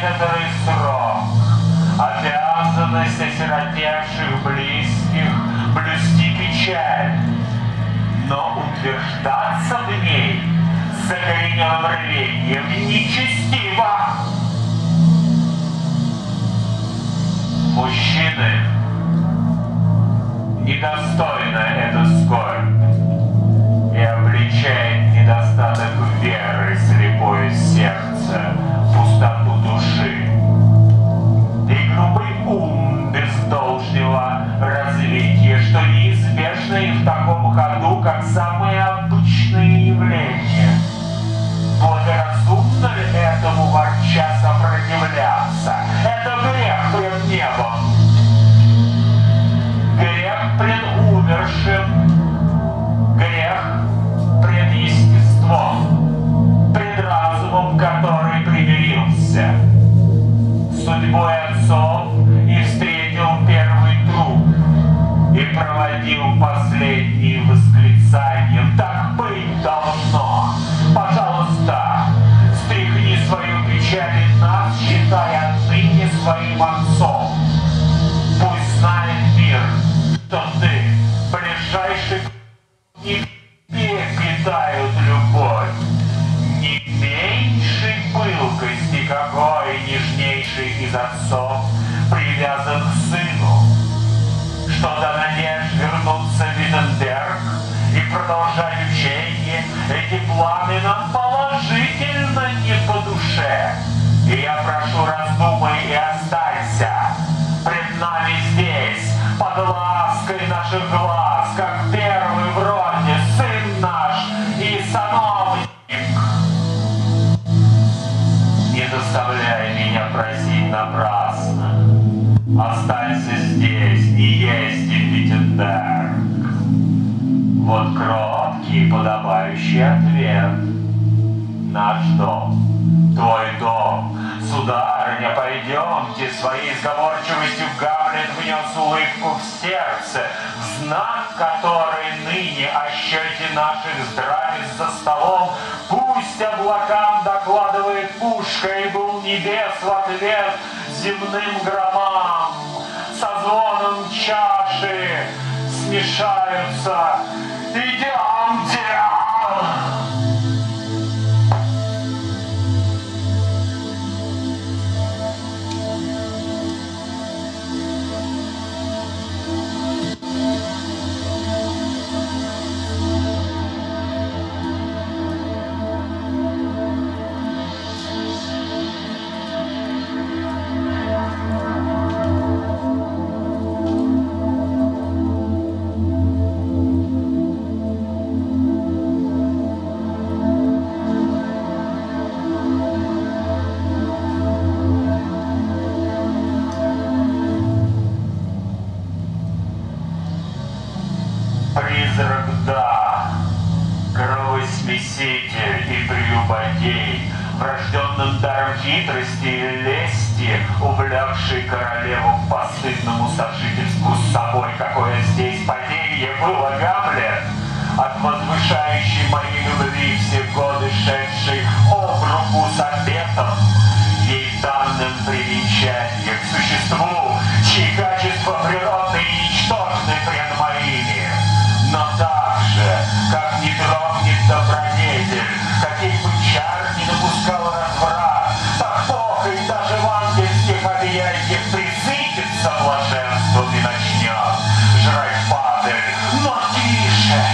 некоторый срок. Обязанность осиротевших близких блюсти печаль, но утверждаться в ней с закоренелым рвением нечестиво. Мужчины, недостойна эта скорбь и обличает недостаток веры слепое сердце, пустоту души. И грубый ум без должного развития, что неизбежно и в таком ходу, как самые обычные явления. Благоразумно ли этому ворча сопротивляться? Это грех пред небом, грех пред умершим, грех пред естеством, пред разумом, который примирился с судьбой отцов и встретил первый труп и проводил последние восклицанием: «Так быть должно! Пожалуйста, стряхни свою печаль и нас, считай отныне своим отцом. Пусть знает мир, что ты, ближайший к тебе, питают любовь, не меньшей пылкости, какой нежнейший из отцов привязан к сыну, что до надежд вернуться в Виттенберг и продолжать учение, эти планы нам положительно не по душе. И я прошу, раздумай и останься пред нами здесь, под лаской наших глаз, как первый в роде сын наш и сановник. Не заставляй меня просить напрасно. Останься здесь, не езди в Виттенберг. Вот кроткий и подобающий ответ. Наш дом, твой дом. Сударыня, пойдемте, своей сговорчивостью Гамлет внес улыбку в сердце, в знак которой ныне о счете наших здравиц за столом пусть облакам докладывает пушка, и был небес в ответ земным громам. Со звоном чаши смешаются. Идемте! Призрак, да, кровосмеситель и прелюбодей, врожденным даром хитрости и лести, увлекший королеву к постыдному сожительству с собой, какое здесь падение было, Гамлет, от возвышающей моей любви все годы шедшей об руку с обетом, ей данным привенчанье к существу, чьи качества природные и ничтожны пред моими. Но так же, как не дрогнет добродетель, каких бы чар не допускал разврат, так Бог и даже в ангельских объятиях присытится блаженством и начнет жрать падаль. Но тише!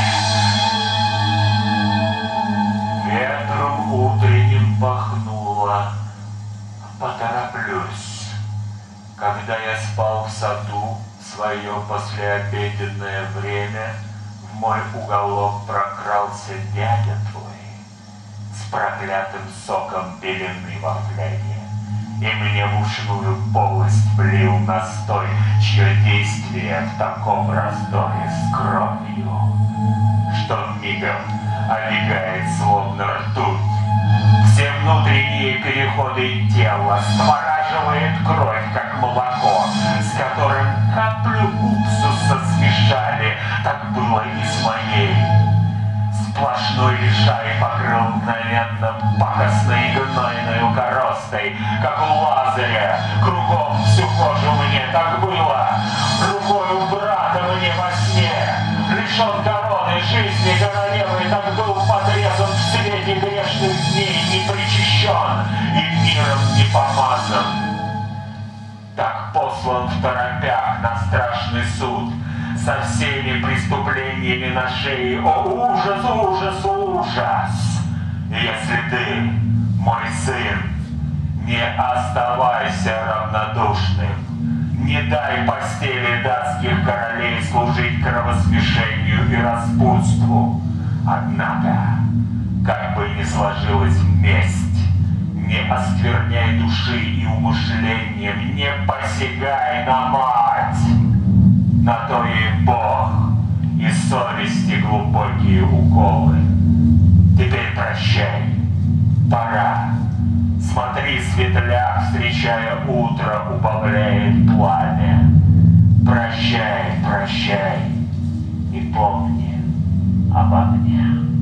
Ветром утренним пахнуло. Потороплюсь. Когда я спал в саду в свое послеобеденное время, в мой уголок прокрался дядя твой с проклятым соком белены во фляге, и мне в ушную полость влил настой, чье действие в таком раздоре с кровью, что мигом обегает словно ртуть. Все внутренние переходы тела створаживает кровь, как молоко, с которым каплю уксуса смешали. Так было и с моей. С Сплошной лишай покрыл мгновенно пакостной и гнойною коростой, как у Лазаря. Кругом всю кожу мне так было, рукой у брата мне во сне. Лишен короны жизни королевы, так был подрезан в свете грешных дней, не причащен и миром не помазан. Так послан в торопях на страшный суд, со всеми преступлениями на шее. О, ужас, ужас, ужас! Если ты, мой сын, не оставайся равнодушным, не дай постели датских королей служить кровосмешению и распутству. Однако, как бы ни сложилась месть, не оскверняй души и умышлением, не посягай на мать. На то и Бог, и совести глубокие уколы. Теперь прощай, пора. Смотри, светляк, встречая утро, убавляет пламя. Прощай, прощай, и помни обо мне.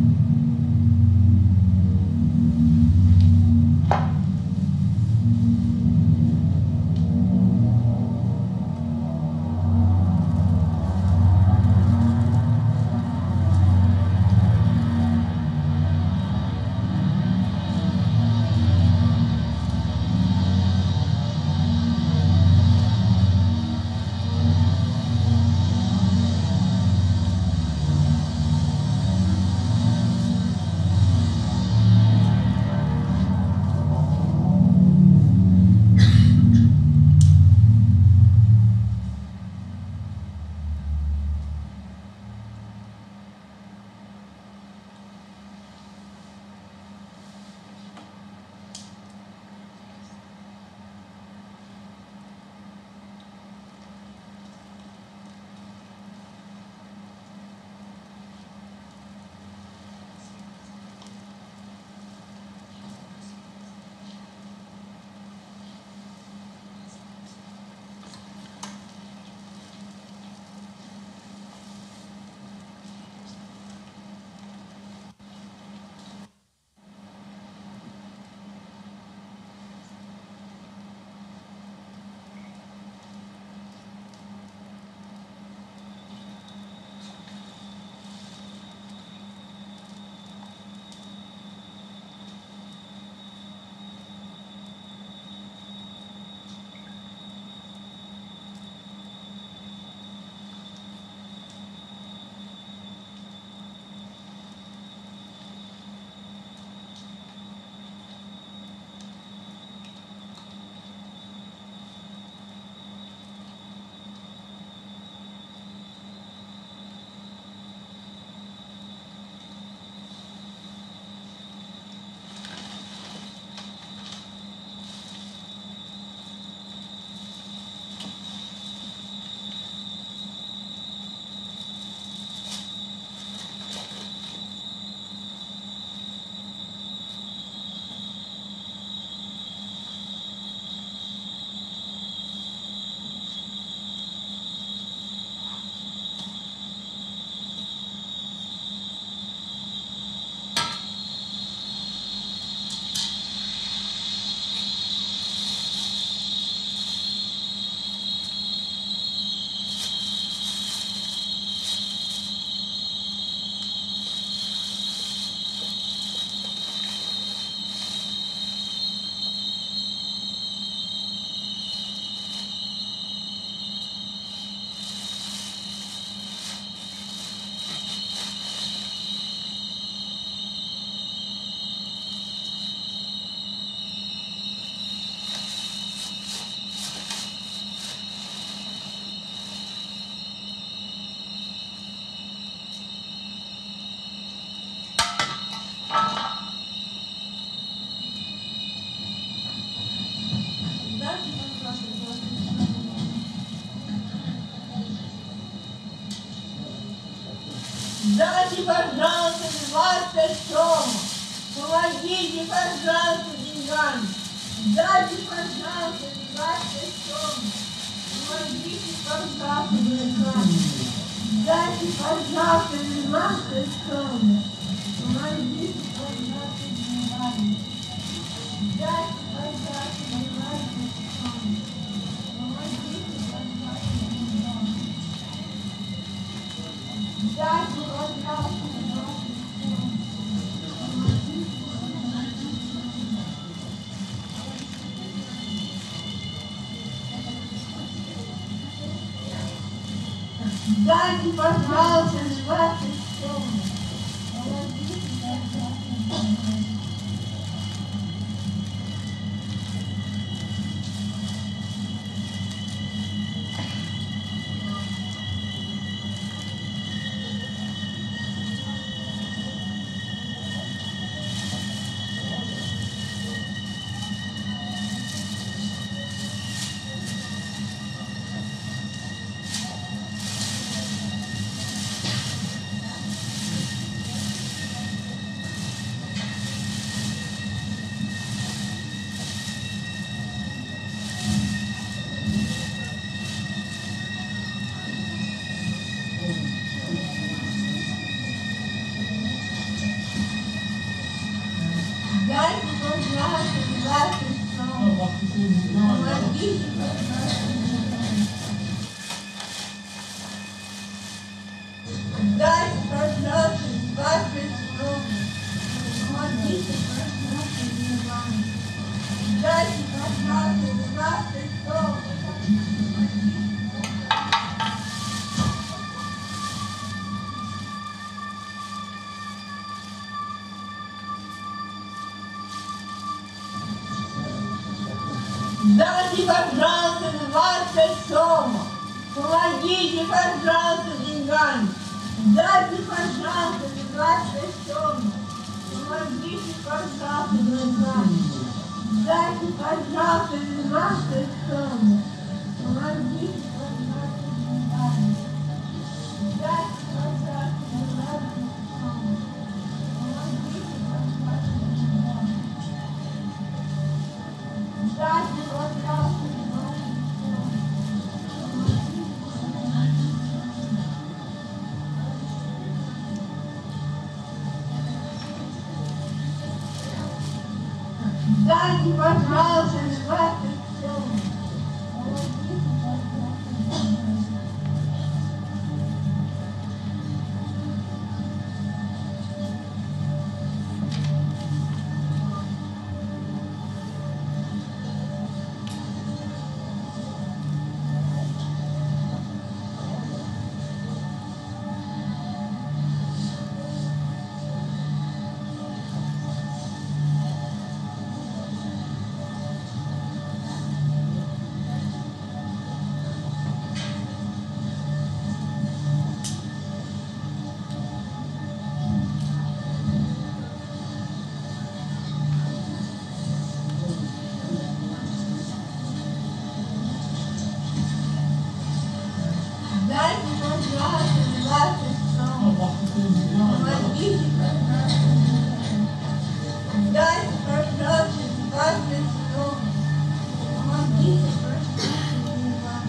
Дайте, пожалуйста, 20 сом. Помогите, пожалуйста, деньгами. Дайте, пожалуйста, 20 сом. Помогите, пожалуйста, деньгами. Дайте, пожалуйста, 20 сом. помогите, пожалуйста, Деньган. Дайте, пожалуйста, Деньган. Помогите, пожалуйста, Деньган. Дайте, пожалуйста, Деньган. Дайте, пожалуйста, 20 сом. Помогите, пожалуйста. Дайте, пожалуйста, 20 сом. Помогите, пожалуйста. Дайте, пожалуйста, 20 сом. Помогите, пожалуйста, Деньган. Дайте, пожалуйста, 20 сом. Дайте, пожалуйста, 20 сом. Помогите, пожалуйста, Деньган. Дайте, пожалуйста, 20 сом. Помогите, пожалуйста, Деньган. Дайте, пожалуйста, 20 сом. Помогите, пожалуйста, Деньган. Дайте, пожалуйста, 20 сом. Помогите, пожалуйста, Деньган. Дайте, пожалуйста, 20 сом. Дайте, пожалуйста, 20 сом. Помогите, пожалуйста. Дайте, пожалуйста, 20 сом. Помогите, пожалуйста. Дайте, пожалуйста, 20 сом. Помогите, пожалуйста, Деньган.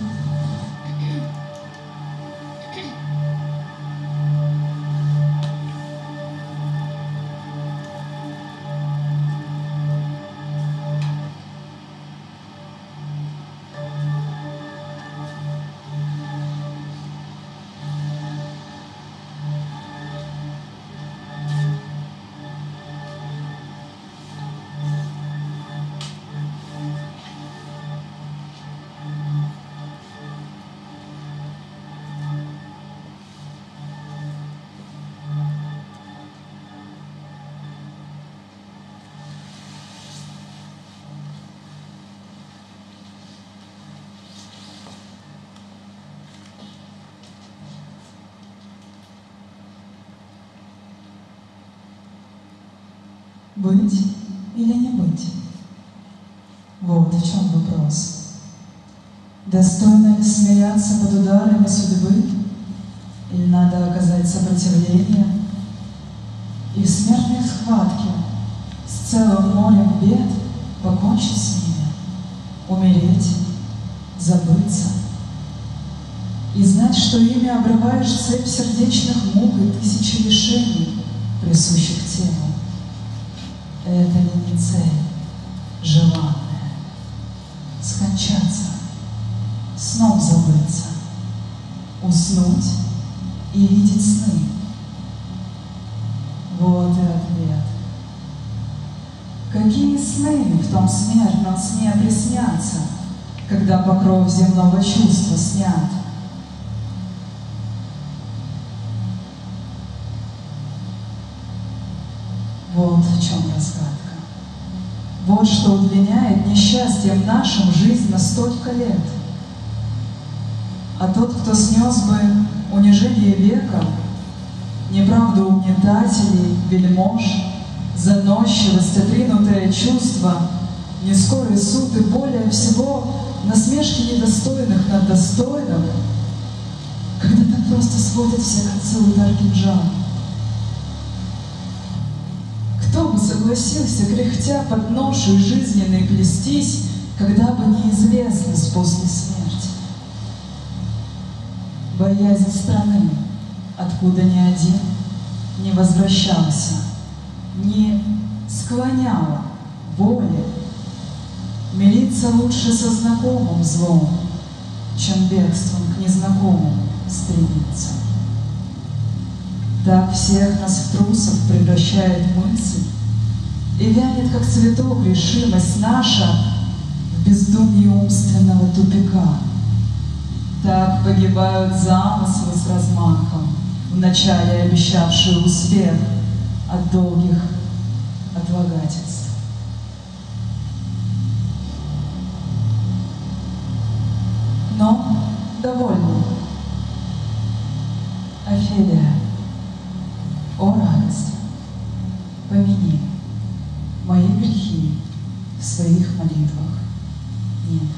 Быть или не быть? Вот в чем вопрос. Достойно ли смеяться под ударами судьбы, или надо оказать сопротивление и в смертной схватке с целым морем бед покончить с ними, умереть, забыться и знать, что ими обрываешь цепь сердечных мук и тысячи лишений, присущих телу. Это ли не цель желанная? Скончаться, сном забыться, уснуть и видеть сны. Вот и ответ. Какие сны в том смертном сне приснятся, когда покров земного чувства снят? Вот в чем разгадка. Вот что удлиняет несчастьем нашим жизнь на столько лет. А тот, кто снес бы унижение века, неправду угнетателей, вельмож, заносчивость, отринутое чувство, нескорый суд и более всего насмешки недостойных над достойным, когда так просто сводят все концы удар кинжала. Кто бы согласился, кряхтя под ношей жизненной плестись, когда бы неизвестность после смерти? Боязнь страны, откуда ни один не возвращался, не склоняла воли. Мириться лучше со знакомым злом, чем бегством к незнакомому стремиться. Так всех нас в трусов превращает мысль, и вянет, как цветок, решимость наша в бездумье умственного тупика. Так погибают замыслы с размахом, вначале обещавшие успех от долгих отлагательств. Но довольно. Офелия, о радость, помяни мои грехи в своих молитвах, нимфа.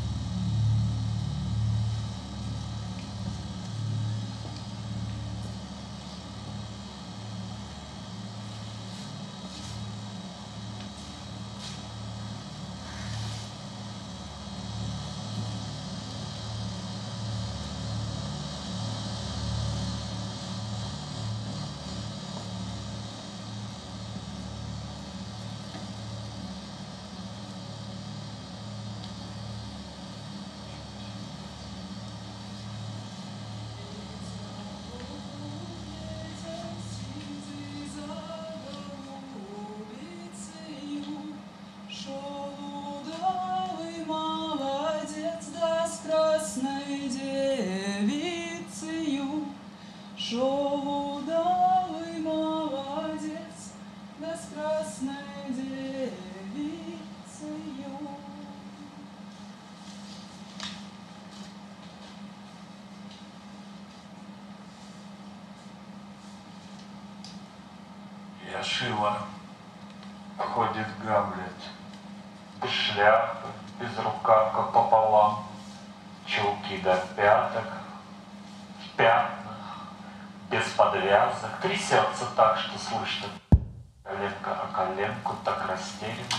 Шила ходит Гамлет, без шляпы, без рукавка пополам, чулки до пяток, в пятнах, без подвязок, трясется так, что слышно коленка о коленку, так растерян,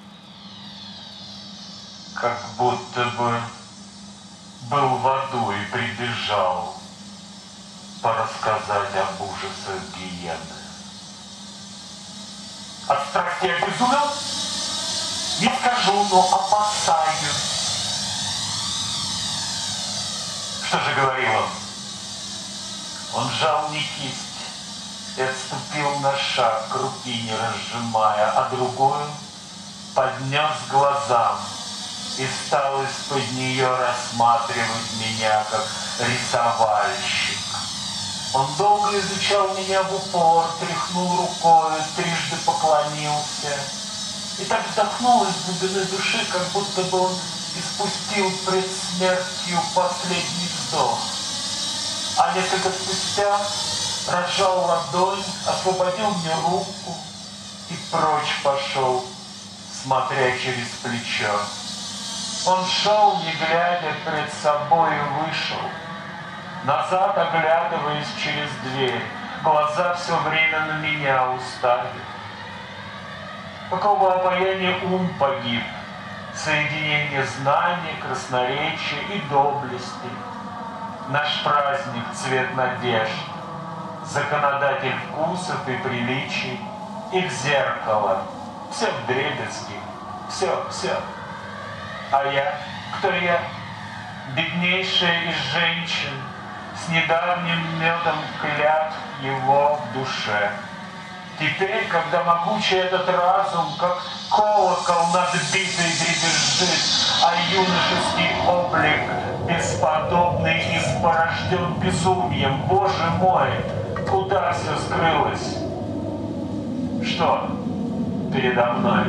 как будто бы был в аду и прибежал порассказать об ужасах гиены. От страсти обезумел? Не скажу, но опасаюсь. Что же говорил он? Он сжал мне кисть и отступил на шаг, руки не разжимая, а другую поднес к глазам и стал из-под нее рассматривать меня, как рисовальщик. Он долго изучал меня в упор, тряхнул рукой, трижды поклонился. И так вздохнул из глубины души, как будто бы он испустил пред смертью последний вздох. А несколько спустя разжал ладонь, освободил мне руку и прочь пошел, смотря через плечо. Он шел, не глядя пред собой, и вышел. Назад, оглядываясь через дверь, глаза все время на меня уставили. Какого обаяния ум погиб, соединение знаний, красноречия и доблести. Наш праздник — цвет надежд, законодатель вкусов и приличий, их зеркало, все вдребезги, все. А я, кто я? Беднейшая из женщин, с недавним медом клятв его в душе. Теперь, когда могучий этот разум, как колокол надбитый, дребезжит, а юношеский облик бесподобный испорожден безумием, Боже мой, куда все скрылось? Что передо мной?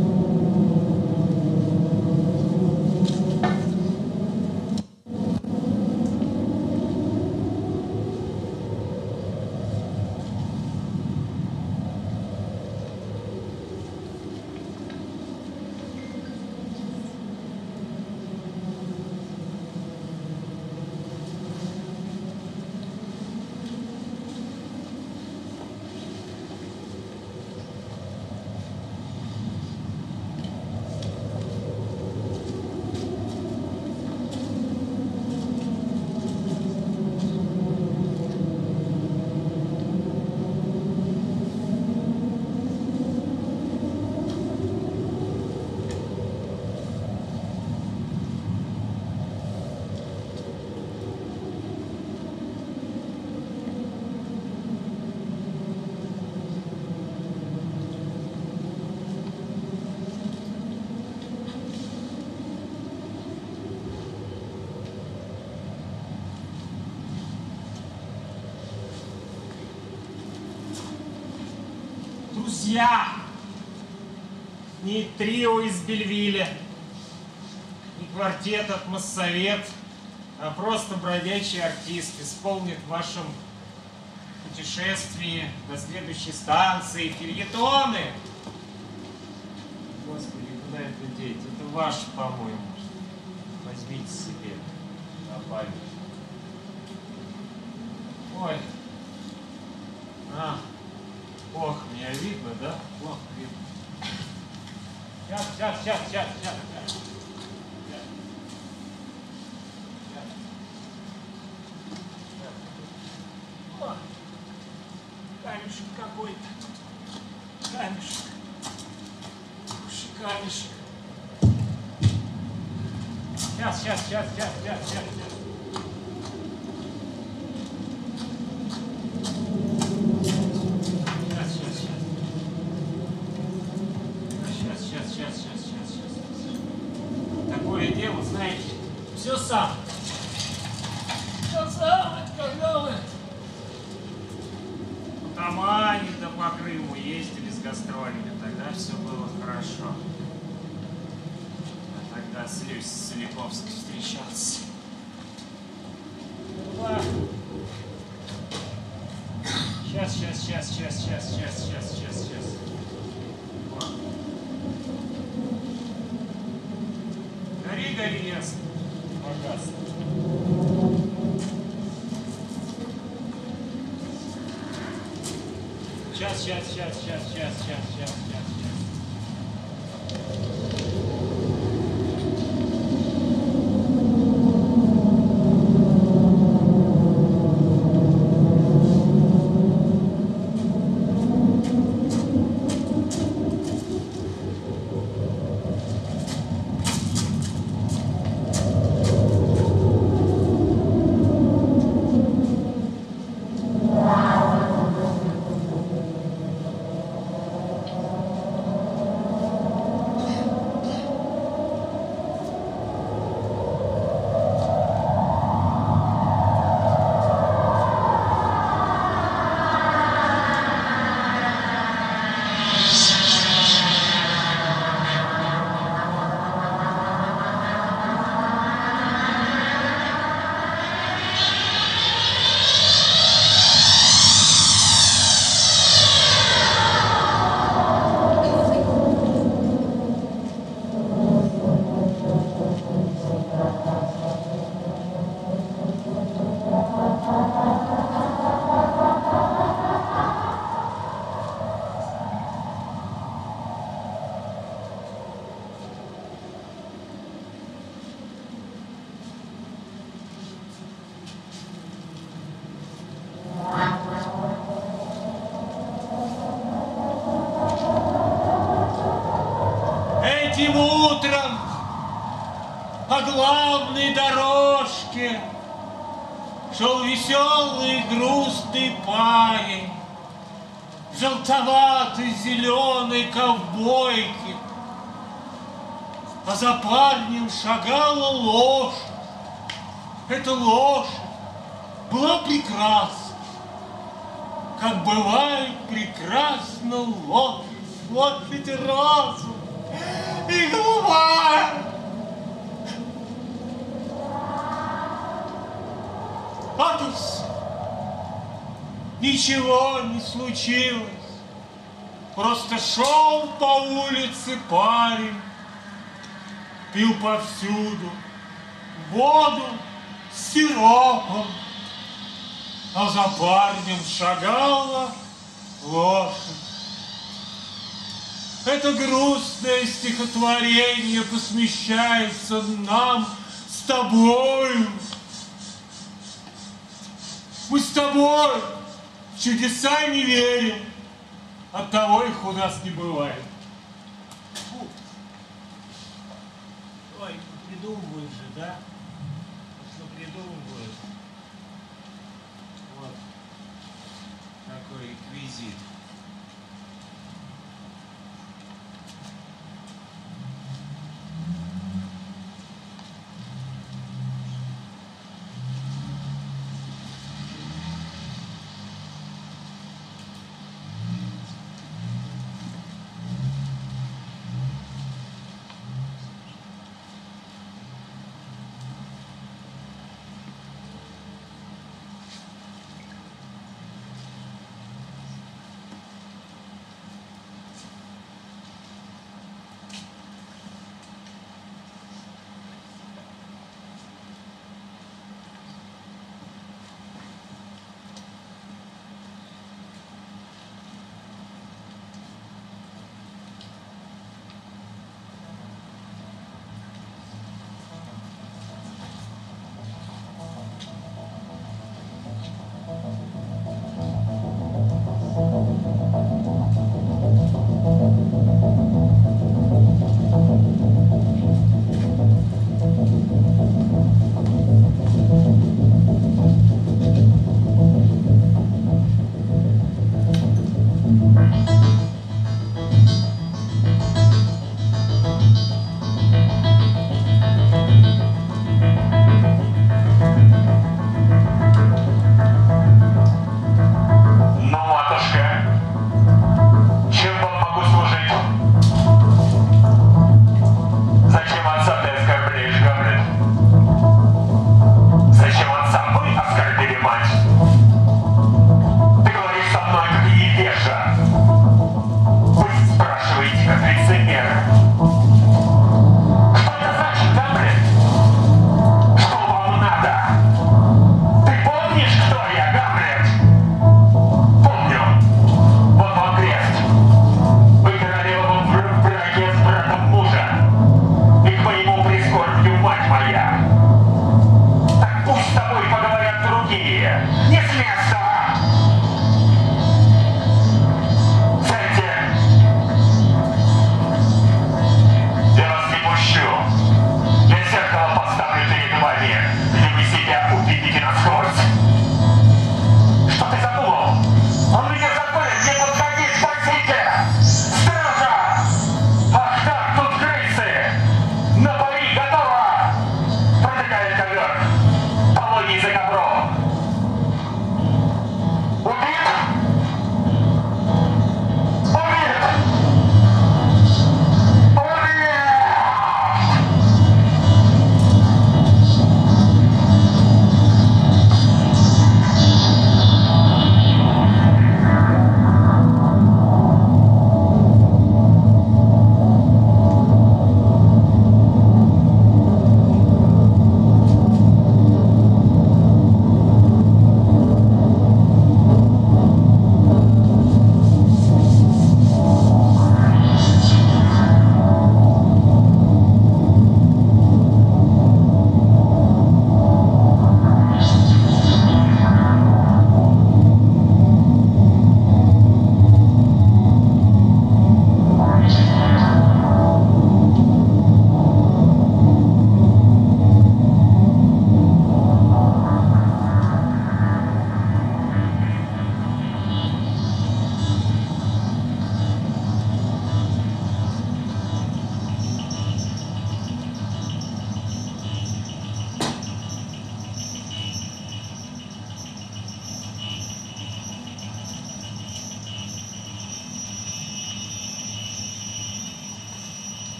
Друзья, не трио из Бельвиля, не квартет от Моссовет, а просто бродячий артист исполнит в вашем путешествии до следующей станции фельетоны. Господи, куда это деть? Это ваше, по-моему. Возьмите себе на память. Ой. Плохо меня видно, да? Плохо видно. Сейчас. О, камешек какой-то. Камешек. Камешек. Сейчас. Такое дело, знаете, все сам, когда вы по Тамане да по Крыму ездили с гастролями, тогда все было хорошо. А тогда с Соликовской встречался. Сейчас. Гори, ясно. Пожалуйста. Сейчас. этим утром по главной дорожке шел веселый грустный парень в желтоватой зеленой ковбойке, а за парнем шагала лошадь. Эта лошадь была прекрасна, как бывает прекрасна лошадь. Лошадь разум и голубая. Вот и все. Ничего не случилось. Просто шел по улице парень, пил повсюду воду с сиропом, а за парнем шагала лошадь. Это грустное стихотворение посвящается нам с тобою. Мы с тобой в чудеса не верим, оттого их у нас не бывает. Фу. Ой, придумываешь же, да? Что придумываешь? Вот такой реквизит.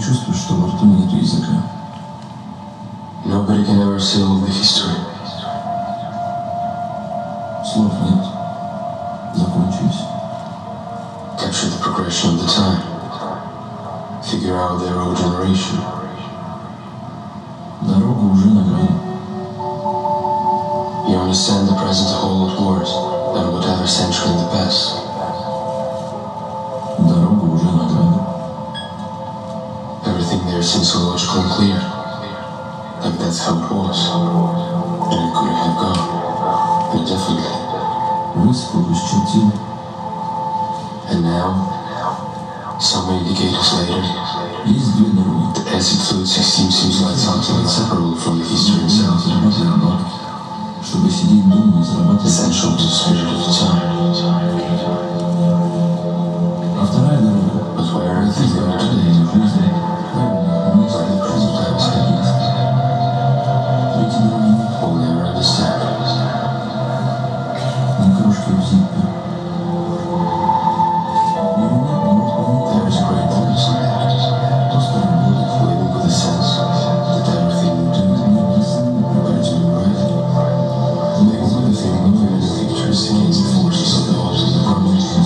не чувствуешь, что во рту нет языка. Nobody can ever seal the history. Слов нет. Закончились. Capture the progression of the time. Figure out their old generation. Дорога уже на грани. You understand the present whole of wars and whatever century in the past. Дорога уже на грани. Everything there seems so logical and clear. Like that's how it was. And it could have gone. Indefinitely. Высыпал, исчертил. And now, so many decades later, Есть две дороги. the acid fluid system seems like something inseparable from the history itself. Зарабатывать бабки. Чтобы сидеть дома и зарабатывать. Essential to the spirit of the time. А вторая дорога. But where everything going today, Жизнь. Правильно. Мы where the present time is heading, Третьей дороги нет. we'll never understand. Ни крошки в зиппе. Непонятно, может понять. There is a great purpose in that. Просто работать. Living with the sense that everything you do, prepares to do right. Living with the feeling of the pictures against the forces of the opposite.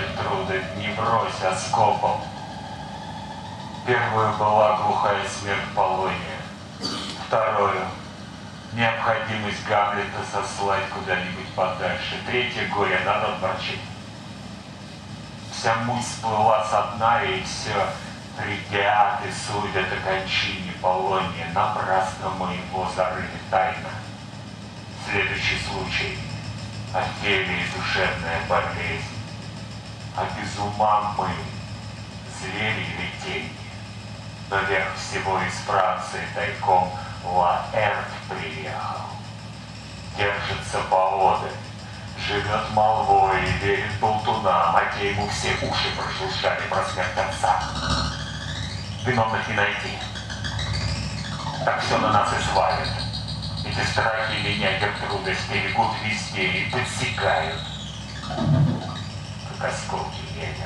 Гертруда, не брось оскопом. Первую была глухая смерть Полония. Вторую — необходимость Гамлета сослать куда-нибудь подальше. Третье горе народ ворчит. Вся муть сплыла со дна, и все придят и судят о кончине Полония. Напрасно мы его зарыли тайно. Следующий случай — Офелии душевная болезнь. А без ума мы, звери или тени. Но верх всего из Франции тайком Лаэрт приехал. Держится поодаль, живет молвой и верит болтунам, а те ему все уши прожужжали про смерть отца. Виновных не найти. Так все на нас и свалят. Эти страхи меня, Гертруда, стерегут везде и подсекают, как осколки ветер.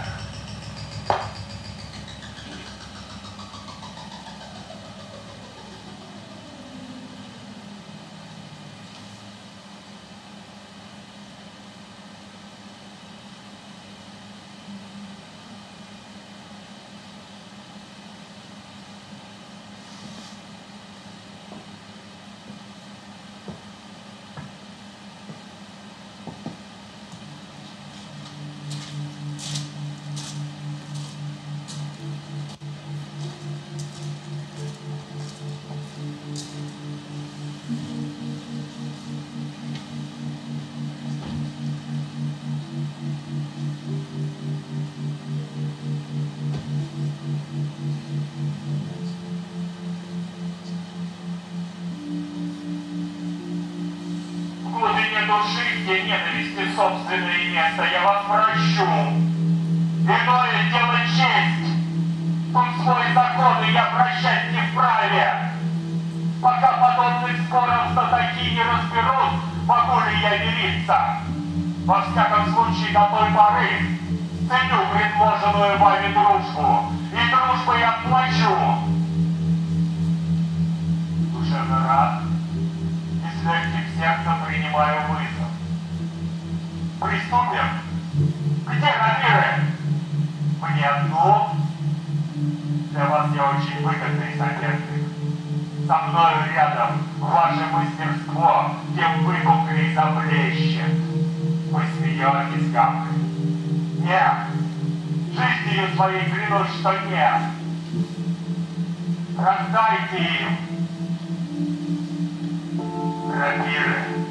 Души, где ненависти собственное место, я вас прощу. Иное дело честь. Тут свой закон, и я прощать не вправе. Пока подобных споров знатоки не разберут, могу ли я мириться. Во всяком случае, до той поры ценю предложенную вами дружбу, и дружбой отплачу. Душевно рад. С легким сердцем принимаю вызов. Приступим. Где рапиры? Мне одну. Для вас я очень выгодный соперник. Со мною рядом ваше мастерство тем выпуклее заблещет. Вы смеетесь, Гамлет? Нет. Жизнью своей клянусь, что нет. Раздайте им. Рапиры.